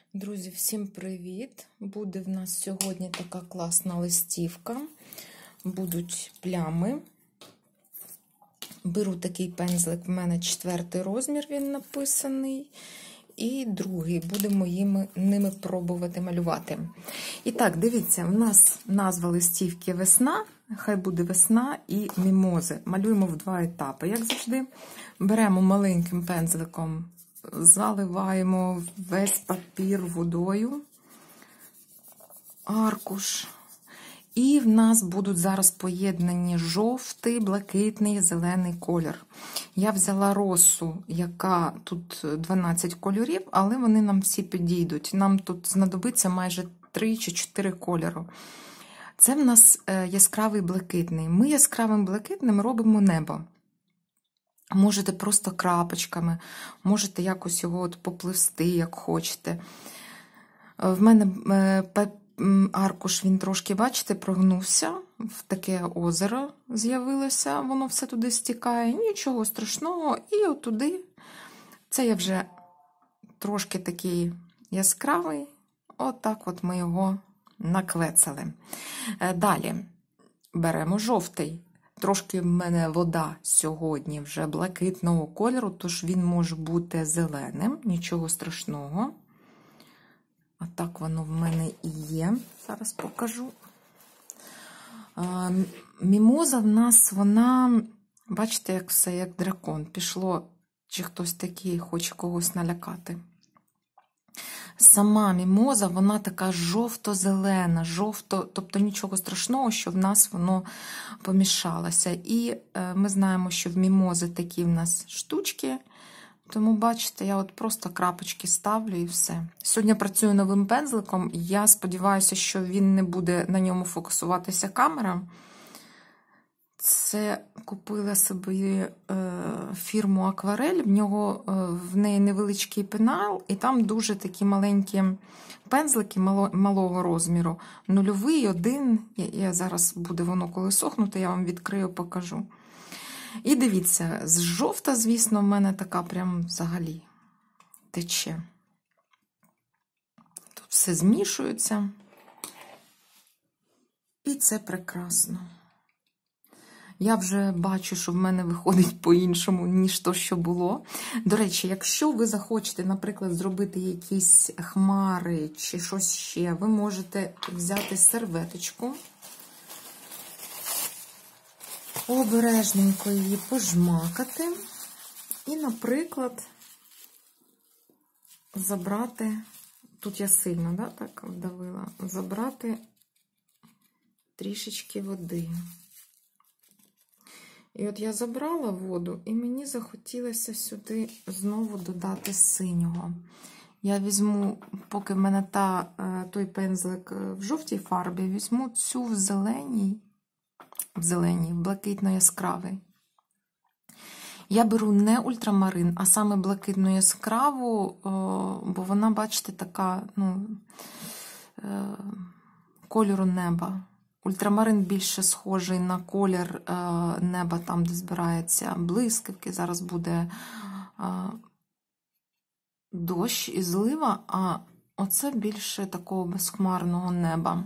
Друзі, всім привіт! Буде в нас сьогодні така класна листівка. Будуть плями. Беру такий пензлик, в мене 4 розмір, він написаний. І другий, будемо ними пробувати малювати. І так, дивіться, в нас назва листівки «Весна». Хай буде весна і мімози. Малюємо в 2 етапи, як завжди. Беремо маленьким пензликом, заливаємо весь папір водою, аркуш. І в нас будуть зараз поєднані жовтий, блакитний, зелений колір. Я взяла росу, яка тут 12 кольорів, але вони нам всі підійдуть. Нам тут знадобиться майже 3 чи 4 кольору. Це в нас яскравий блакитний. Ми яскравим блакитним робимо небо. Можете просто крапочками, можете якось його от попливсти, як хочете. В мене аркуш, він трошки, бачите, прогнувся, в таке озеро з'явилося, воно все туди стікає, нічого страшного. І отуди, це я вже трошки такий яскравий, отак от ми його наквецали. Далі беремо жовтий. Трошки в мене вода сьогодні вже блакитного кольору, тож він може бути зеленим, нічого страшного. А так воно в мене і є. Зараз покажу. Мімоза в нас, вона, бачите, як все, як дракон. Пішло, чи хтось такий хоче когось налякати. Сама мімоза, вона така жовто-зелена, тобто нічого страшного, що в нас воно помішалося. І ми знаємо, що в мімози такі в нас штучки, тому, бачите, я от просто крапочки ставлю і все. Сьогодні працюю новим пензликом, я сподіваюся, що він не буде на ньому фокусуватися камера. Це купила собі фірму Акварель, в неї невеличкий пенал, і там дуже такі маленькі пензлики малого розміру. 0, 1, я зараз буде воно коли сохнути, я вам відкрию, покажу. І дивіться, з жовта, звісно, в мене така прям взагалі тече. Тут все змішується. І це прекрасно. Я вже бачу, що в мене виходить по-іншому, ніж то, що було. До речі, якщо ви захочете, наприклад, зробити якісь хмари чи щось ще, ви можете взяти серветочку, обережненько її пожмакати і, наприклад, забрати, тут я сильно, да, так вдавила, забрати трішечки води. І от я забрала воду, і мені захотілося сюди знову додати синього. Я візьму, поки в мене той пензлик в жовтій фарбі, візьму цю в зеленій, блакитно-яскравий. Я беру не ультрамарин, а саме блакитно-яскраву, бо вона, бачите, така, кольору неба. Ультрамарин більше схожий на колір неба, там, де збираються блискавки. Зараз буде дощ і злива, а оце більше такого безхмарного неба.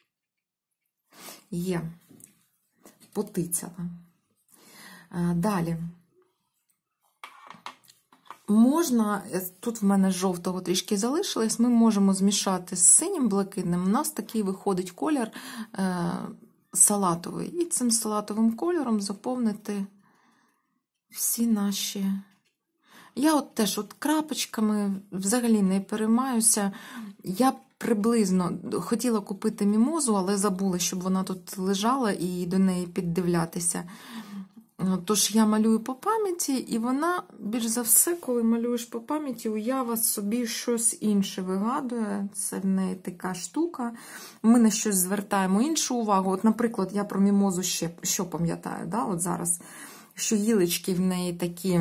Є. Потицяла. Далі. Можна, тут в мене жовтого трішки залишилось, ми можемо змішати з синім блакитним. У нас такий виходить колір салатовий. І цим салатовим кольором заповнити всі наші... Я от теж крапочками взагалі не переймаюся. Я приблизно хотіла купити мімозу, але забула, щоб вона тут лежала і до неї піддивлятися. Тож я малюю по пам'яті, і вона, більш за все, коли малюєш по пам'яті, уява собі щось інше вигадує. Це в неї така штука. Ми на щось звертаємо іншу увагу. От, наприклад, я про мімозу що пам'ятаю, да? От зараз, що гілочки в неї такі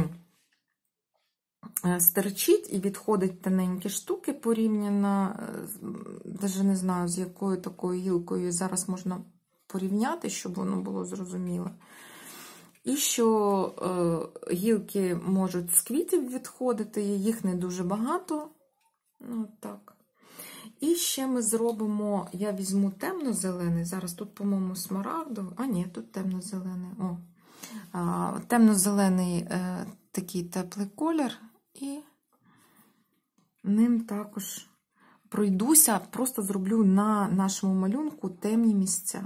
стерчить і відходить тоненькі штуки порівняно, навіть не знаю, з якою такою гілкою зараз можна порівняти, щоб воно було зрозуміло. І що гілки можуть з квітів відходити, їх не дуже багато. Так. І ще ми зробимо, я візьму темно-зелений, зараз тут, по-моєму, смарагдовий, а ні, тут темно-зелений. Темно-зелений такий теплий колір, і ним також пройдуся, просто зроблю на нашому малюнку темні місця.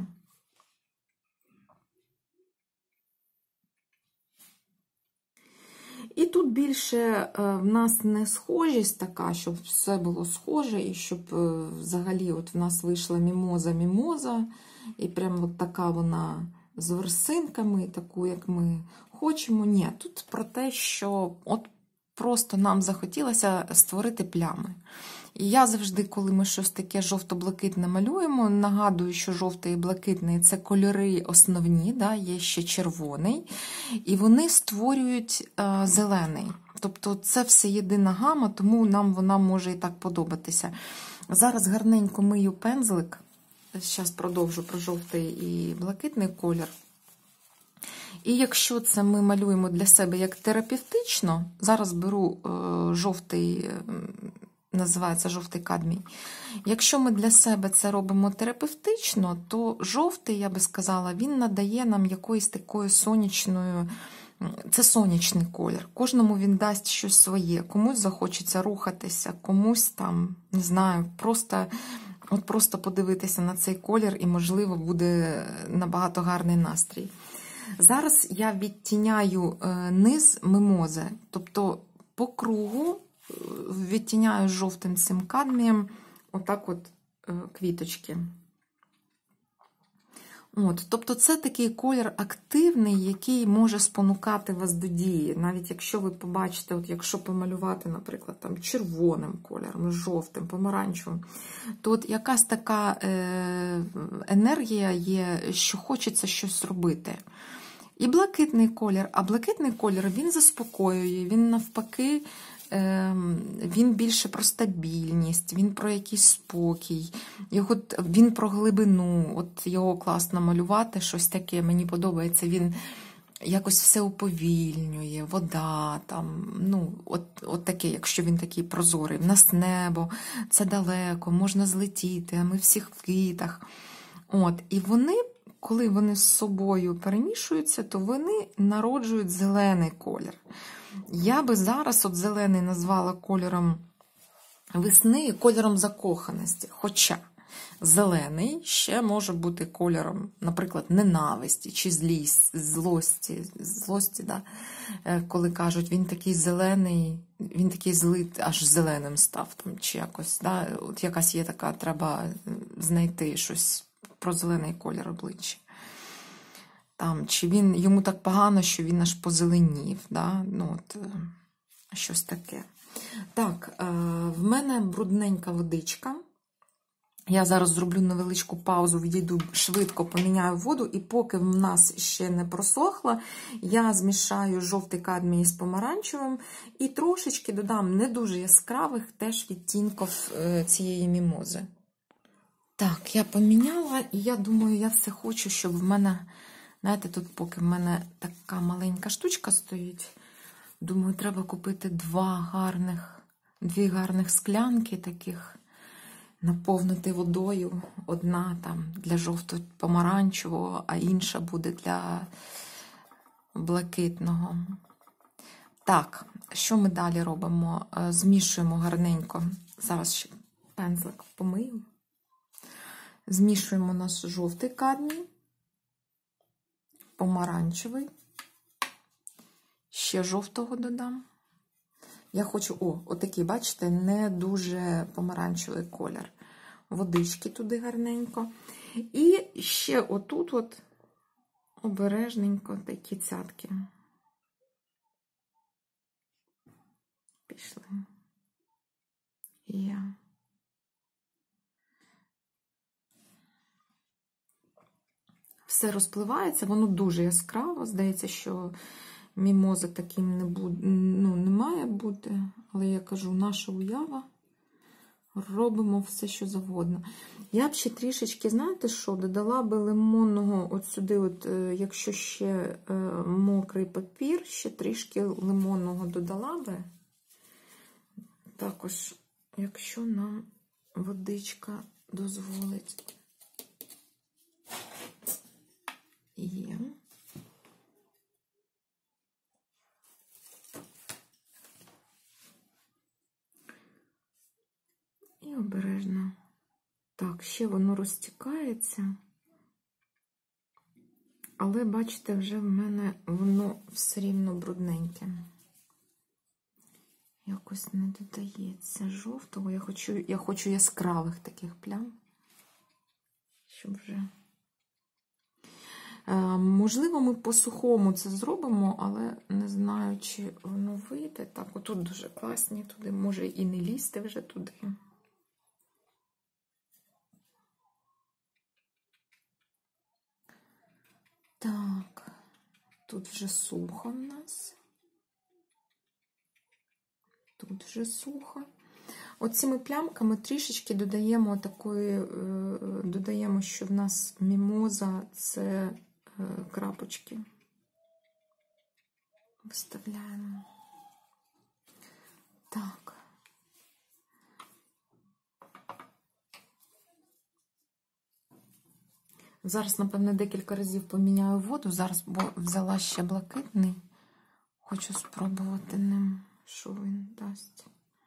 І тут більше в нас не схожість така, щоб все було схоже, і щоб взагалі от в нас вийшла мімоза, і прям от така вона з ворсинками, таку, як ми хочемо. Ні, тут про те, що от просто нам захотілося створити плями. І я завжди, коли ми щось таке жовто-блакитне малюємо, нагадую, що жовтий і блакитний – це кольори основні, да, є ще червоний, і вони створюють зелений. Тобто це все єдина гама, тому нам вона може і так подобатися. Зараз гарненько мию пензлик, зараз продовжу про жовтий і блакитний колір. І якщо це ми малюємо для себе як терапевтично, зараз беру жовтий, називається жовтий кадмій. Якщо ми для себе це робимо терапевтично, то жовтий, я би сказала, він надає нам якоїсь такої сонячної, це сонячний колір. Кожному він дасть щось своє. Комусь захочеться рухатися, комусь там, не знаю, просто подивитися на цей колір і, можливо, буде набагато гарний настрій. Зараз я відтіняю низ мимози, тобто по кругу відтіняю жовтим цим кадмієм отак от квіточки. Тобто це такий колір активний, який може спонукати вас до дії. Навіть якщо ви побачите, от якщо помалювати, наприклад, там червоним кольором, жовтим, помаранчевим, то от якась така енергія є, що хочеться щось робити. І блакитний колір. А блакитний колір, він заспокоює, він навпаки, він більше про стабільність, він про якийсь спокій, він про глибину, от його класно малювати, щось таке, мені подобається, він якось все уповільнює, вода, там, от таке, якщо він такий прозорий. В нас небо, це далеко, можна злетіти, а ми всіх в квітах. І вони, коли вони з собою перемішуються, то вони народжують зелений колір. Я би зараз от зелений назвала кольором весни і кольором закоханості. Хоча зелений ще може бути кольором, наприклад, ненависті чи злості, да? Коли кажуть, він такий зелений, він такий злий, аж зеленим став. Там, чи якось, да? От якась є така, треба знайти щось про зелений колір обличчя. Там, чи йому так погано, що він аж позеленів, да? Щось таке. Так, в мене брудненька водичка. Я зараз зроблю невеличку паузу, відійду швидко, поміняю воду, і поки в нас ще не просохла, я змішаю жовтий кадмій з помаранчевим і трошечки додам не дуже яскравих теж відтінків цієї мімози. Так, я поміняла, і я думаю, я все хочу, щоб в мене, знаєте, тут поки в мене така маленька штучка стоїть, думаю, треба купити дві гарних склянки таких, наповнити водою. Одна там для жовто-помаранчевого, а інша буде для блакитного. Так, що ми далі робимо? Змішуємо гарненько. Зараз ще пензлик помию. Змішуємо наш жовтий кадмій, помаранчевий, ще жовтого додам. Я хочу, отакий, бачите, не дуже помаранчевий колір. Водички туди гарненько. І ще отут от обережненько такі цятки. Пішли. Все розпливається, воно дуже яскраво. Здається, що мімоза таким не має бути. Але я кажу, наша уява, робимо все, що завгодно. Я б ще трішечки, знаєте що, додала би лимонного, от сюди, якщо ще мокрий папір, ще трішки лимонного додала би. Також, якщо нам водичка дозволить. Є. І обережно. Так, ще воно розтікається. Але, бачите, вже в мене воно все рівно брудненьке. Якось не додається жовтого. Я хочу яскравих таких плям. Щоб вже... Можливо, ми по-сухому це зробимо, але не знаю, чи воно вийде. Так, отут дуже класні, туди може і не лізти вже туди. Так, тут вже сухо в нас. Тут вже сухо. Оціми плямками трішечки додаємо такої, додаємо, що в нас мімоза – це крапочки. Виставляємо. Так. Зараз, напевно, декілька разів поміняю воду. Зараз, бо взяла ще блакитний. Хочу спробувати ним, що він дасть.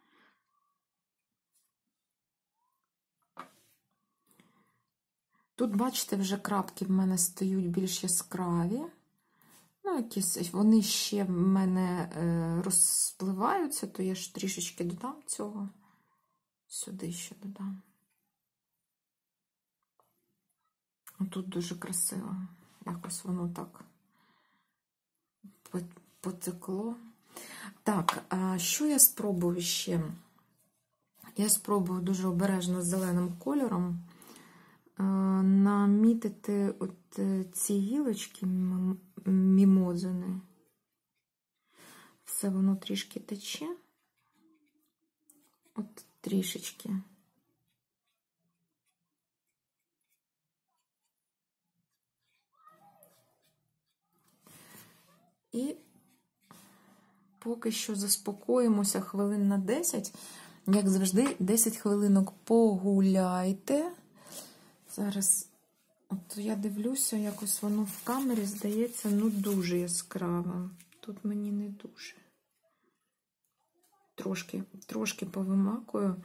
Тут, бачите, вже крапки в мене стають більш яскраві. Ну, якісь, вони ще в мене розпливаються, то я ж трішечки додам цього. Сюди ще додам. Тут дуже красиво. Якось воно так потекло. Так, а що я спробую ще? Я спробую дуже обережно з зеленим кольором намітити от ці гілочки мімозини. Все воно трішки тече. От трішечки. І поки що заспокоїмося хвилин на 10. Як завжди, 10 хвилинок погуляйте. Зараз, от я дивлюся, якось воно в камері здається, ну, дуже яскравим. Тут мені не дуже. Трошки повимакую.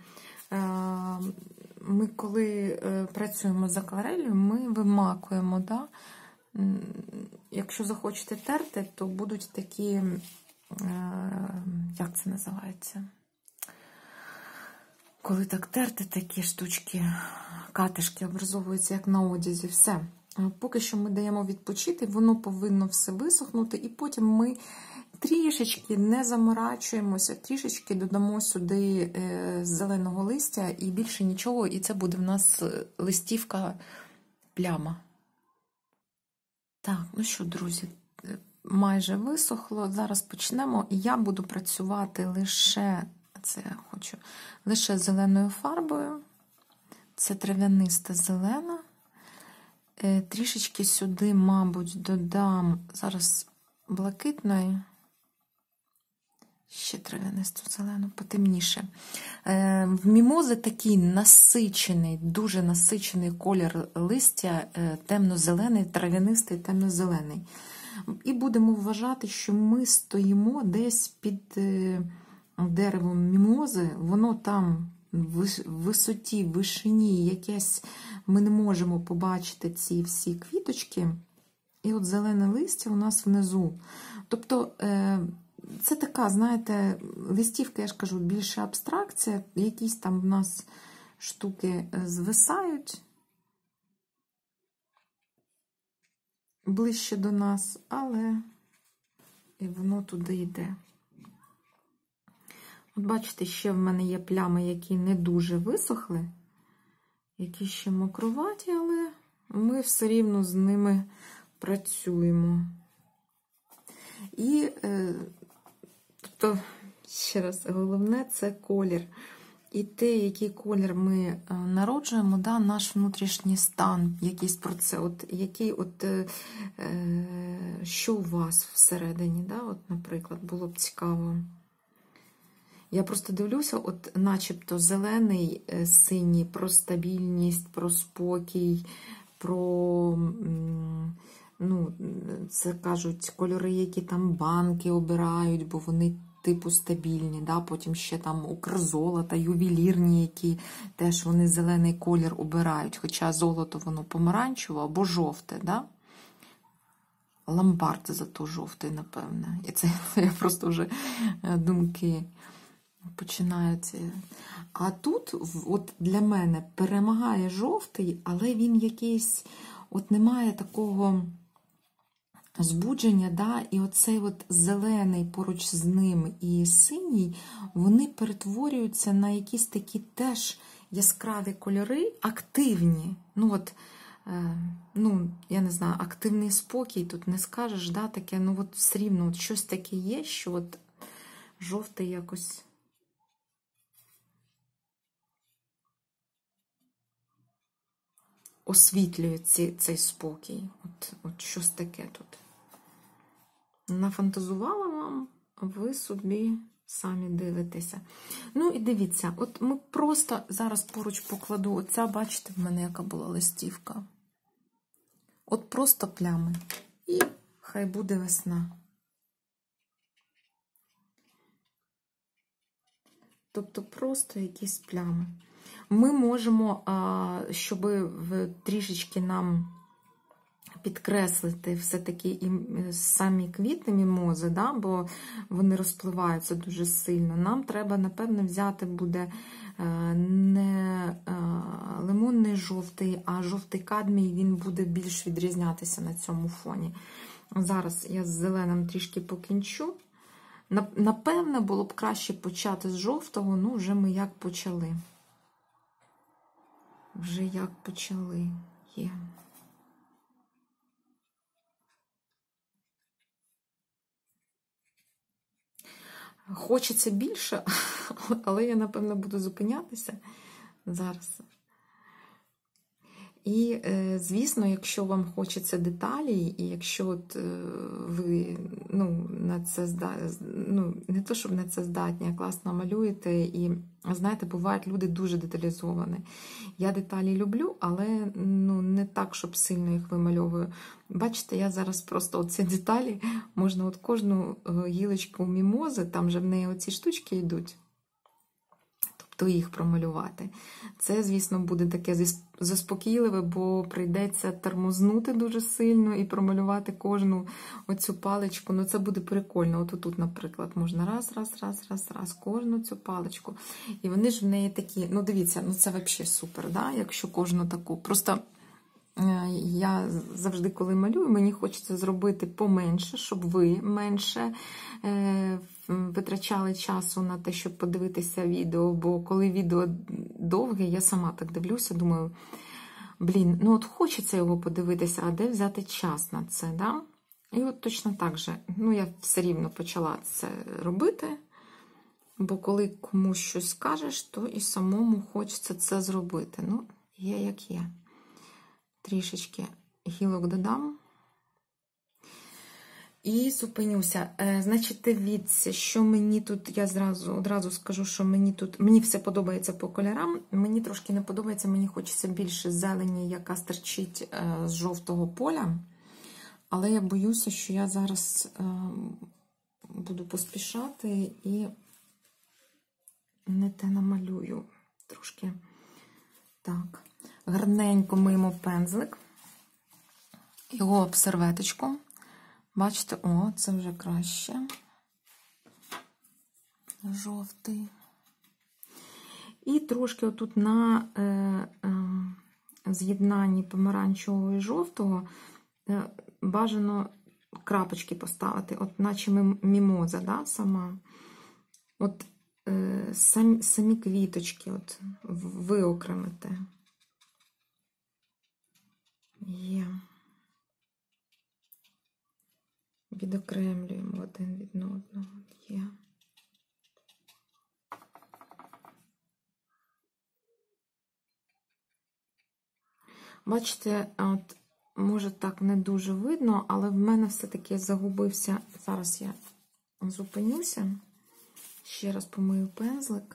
Ми, коли працюємо з акварелью, ми вимакуємо, да? Якщо захочете терти, то будуть такі, як це називається? Коли так терти, такі штучки, катишки образовуються, як на одязі, все. Поки що ми даємо відпочити, воно повинно все висохнути, і потім ми трішечки не заморачуємося, трішечки додамо сюди зеленого листя, і більше нічого, і це буде в нас листівка пляма. Так, ну що, друзі, майже висохло. Зараз почнемо. І я буду працювати лише, це я хочу, лише зеленою фарбою. Це трав'яниста зелена. Трішечки сюди, мабуть, додам зараз блакитної. Ще трав'янисту зелену, потемніше. В мімози такий насичений, дуже насичений колір листя, темно-зелений, трав'янистий, темно-зелений. І будемо вважати, що ми стоїмо десь під деревом мімози, воно там в висоті, в вишині якесь, ми не можемо побачити ці всі квіточки, і от зелене листя у нас внизу. Тобто, це така, знаєте, листівка, я ж кажу, більше абстракція, якісь там в нас штуки звисають ближче до нас, але і воно туди йде. От бачите, ще в мене є плями, які не дуже висохли, які ще мокроваті, але ми все рівно з ними працюємо. І, тобто, ще раз, головне – це колір. І те, який колір ми народжуємо, да, наш внутрішній стан, якийсь про це, от, який, от, що у вас всередині, да, от, наприклад, було б цікаво. Я просто дивлюся, от начебто зелений, синій, про стабільність, про спокій, про, ну, це кажуть, кольори, які там банки обирають, бо вони типу стабільні, да? Потім ще там Укрзолота, ювелірні, які теж вони зелений колір обирають, хоча золото воно помаранчеве або жовте, да? Ломбард зато жовтий, напевне. І це я просто вже думки починають. А тут от для мене перемагає жовтий, але він якийсь, от немає такого збудження, да? І оцей от зелений поруч з ним і синій, вони перетворюються на якісь такі теж яскраві кольори, активні. Ну от, ну, я не знаю, активний спокій, тут не скажеш, да, таке, ну от все рівно от щось таке є, що от жовтий якось освітлює цей спокій. От щось таке тут. Нафантазувала вам, ви собі самі дивитеся. Ну і дивіться, от ми просто зараз поруч покладу, оця, бачите, в мене яка була листівка. От просто плями. І хай буде весна. Тобто просто якісь плями. Ми можемо, щоб трішечки нам підкреслити все-таки і самі квіти мімози, да, бо вони розпливаються дуже сильно. Нам треба, напевно, взяти буде не лимонний жовтий, а жовтий кадмій, він буде більш відрізнятися на цьому фоні. Зараз я з зеленим трішки покінчу. Напевно, було б краще почати з жовтого, ну, вже ми як почали. Вже як почали. Є. Хочеться більше, але я, напевно, буду зупинятися зараз. І, звісно, якщо вам хочеться деталі, і якщо от ви, ну, на це ну, не то, щоб на це здатні, а класно малюєте, і, знаєте, бувають люди дуже деталізовані. Я деталі люблю, але, ну, не так, щоб сильно їх вимальовую. Бачите, я зараз просто оці деталі, можна от кожну гілочку мімози, там же в неї оці штучки йдуть, то їх промалювати. Це, звісно, буде таке заспокійливе, бо прийдеться тормознути дуже сильно і промалювати кожну оцю паличку. Ну, це буде прикольно. От тут, наприклад, можна раз, кожну цю паличку. І вони ж в неї такі, ну, дивіться, ну, це взагалі супер, да? Якщо кожну таку. Просто я завжди, коли малюю, мені хочеться зробити поменше, щоб ви менше витрачали часу на те, щоб подивитися відео, бо коли відео довге, я сама так дивлюся, думаю, блін, ну от хочеться його подивитися, а де взяти час на це, да? І от точно так же, ну я все рівно почала це робити, бо коли комусь щось скажеш, то і самому хочеться це зробити. Ну, є як є. Трішечки гілок додам. І зупинюся. Значить, дивіться, що мені тут, я одразу скажу, що мені все подобається по кольорам, мені трошки не подобається, мені хочеться більше зелені, яка стирчить з жовтого поля, але я боюся, що я зараз буду поспішати і не те намалюю. Трошки так. Гарненько миємо пензлик, його об серветочку. Бачите, о, це вже краще. Жовтий. І трошки отут на з'єднанні помаранчевого і жовтого бажано крапочки поставити, от наче мімоза, да, сама. От самі квіточки от виокремити. Є. Відокремлюємо один від одного. Є. Бачите, от, може так не дуже видно, але в мене все-таки загубився. Зараз я зупинюся. Ще раз помию пензлик,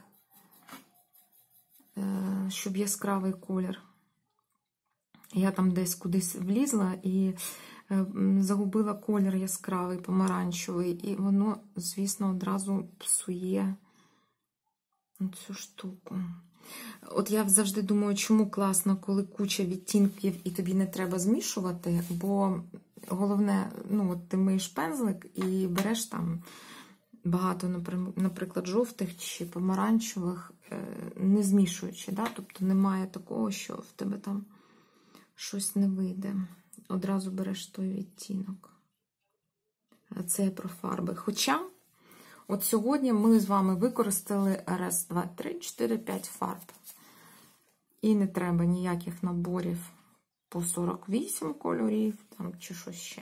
щоб яскравий колір. Я там десь кудись влізла і загубила колір яскравий, помаранчевий, і воно, звісно, одразу псує цю штуку. От я завжди думаю, чому класно, коли куча відтінків і тобі не треба змішувати, бо головне, ну, от ти миєш пензлик і береш там багато, наприклад, жовтих чи помаранчевих, не змішуючи, да? Тобто немає такого, що в тебе там щось не вийде. Одразу береш той відтінок. Це про фарби. Хоча, от сьогодні ми з вами використали раз, два, три, 4, 5 фарб. І не треба ніяких наборів по 48 кольорів, там, чи щось ще.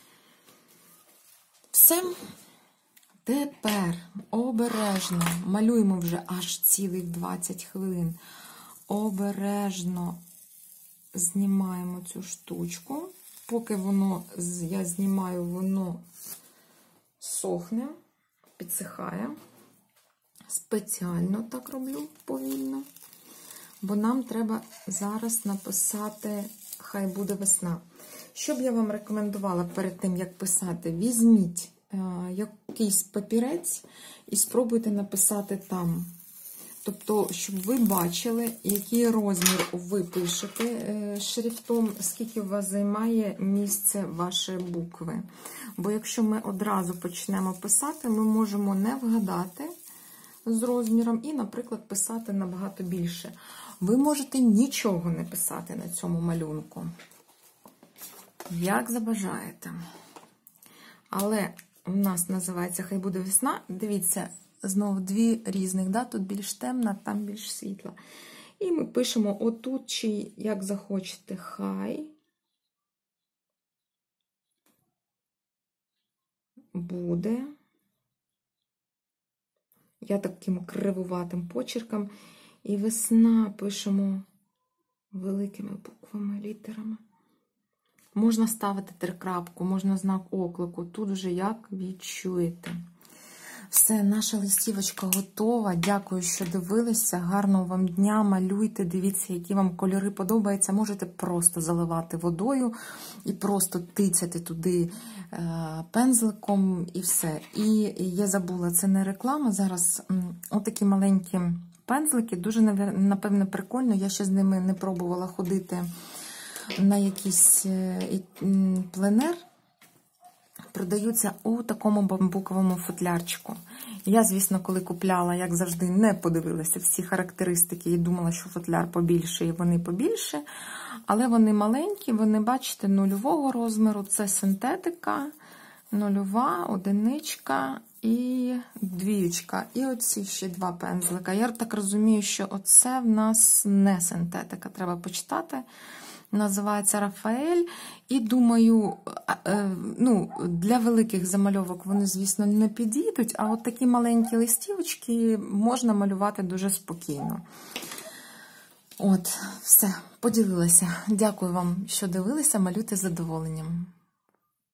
Все. Тепер обережно малюємо вже аж цілих 20 хвилин. Обережно знімаємо цю штучку. Поки воно, я знімаю, воно сохне, підсихає. Спеціально так роблю повільно. Бо нам треба зараз написати «Хай буде весна». Що б я вам рекомендувала перед тим, як писати? Візьміть якийсь папірець і спробуйте написати там. Тобто, щоб ви бачили, який розмір ви пишете шрифтом, скільки у вас займає місце вашої букви. Бо якщо ми одразу почнемо писати, ми можемо не вгадати з розміром і, наприклад, писати набагато більше. Ви можете нічого не писати на цьому малюнку. Як забажаєте. Але у нас називається «Хай буде весна». Дивіться, знову дві різних, да? Тут більш темна, там більш світла. І ми пишемо отут, чи як захочете, «Хай буде». Я таким кривуватим почерком. І весна пишемо великими буквами, літерами. Можна ставити трикрапку, можна знак оклику. Тут вже як відчуєте. Все, наша листівочка готова. Дякую, що дивилися. Гарного вам дня, малюйте, дивіться, які вам кольори подобаються. Можете просто заливати водою і просто тицяти туди пензликом і все. І я забула, це не реклама. Зараз отакі маленькі пензлики, дуже, напевне, прикольно. Я ще з ними не пробувала ходити на якийсь пленер. Продаються у такому бамбуковому футлярчику. Я, звісно, коли купляла, як завжди, не подивилася всі характеристики і думала, що футляр побільше і вони побільше. Але вони маленькі, вони, бачите, нульового розміру. Це синтетика, нульова, одиничка і двіючка. І оці ще два пензлика. Я так розумію, що оце в нас не синтетика. Треба почитати. Називається Рафаель. І думаю, ну, для великих замальовок вони, звісно, не підійдуть, а от такі маленькі листівочки можна малювати дуже спокійно. От, все, поділилася. Дякую вам, що дивилися, малюйте з задоволенням.